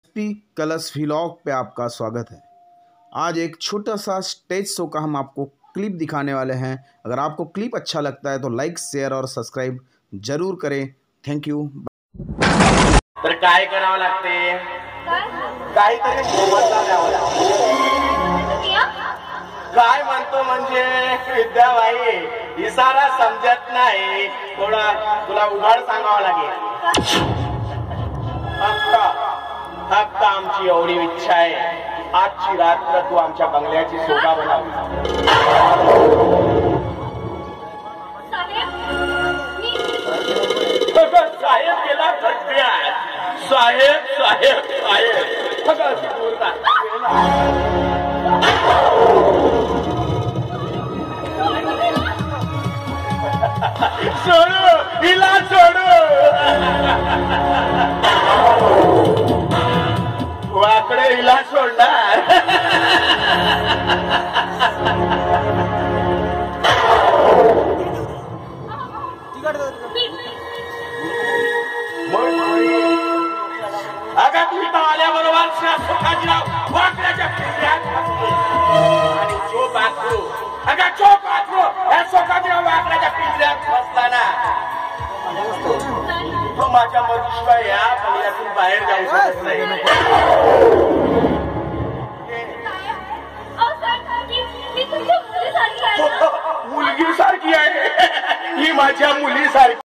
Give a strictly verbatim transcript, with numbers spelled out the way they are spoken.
P colours vlog पे आपका स्वागत है। आज एक छोटा सा स्टेज शो का हम आपको क्लिप दिखाने वाले हैं। अगर आपको क्लिप अच्छा लगता है तो लाइक शेयर और सब्सक्राइब जरूर करें। Thank you. तर काय करावं लागते? काहीतरी मोबदला द्यावा लागतो। काय म्हणतो म्हणजे विद्याबाई इशारा समजत नाही, थोडा तुला उघड सांगावं लागेल। फक्त फक्त आमची एवढी इच्छा आहे, आजची रात्र तू आमच्या बंगल्याची शोभा बनावी। साहेब गेला खड्ड्यात। साहेब साहेब साहेब सोडू हिला सोडू। वाकडे हिला सोडणार। अगं तू इथं आल्याबरोबर सुखाजीराव वाकड्याच्या पिंजऱ्यात बसले आणि जो बाथरू अगं जो बाथरू या सुखाजीराव वाकड्याच्या पिंजऱ्यात बसला ना, तो माझ्या मर्जीशिवाय या बंगल्यातून बाहेर जाऊ शकत नाही। मुलगी सारखी आहे ही, माझ्या मुलीसारखी।